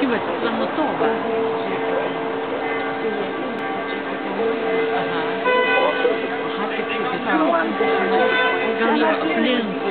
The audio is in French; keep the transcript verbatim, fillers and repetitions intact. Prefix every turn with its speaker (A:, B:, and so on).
A: vai lá no Toba? Aham. Rádio que você fala, ganha branco.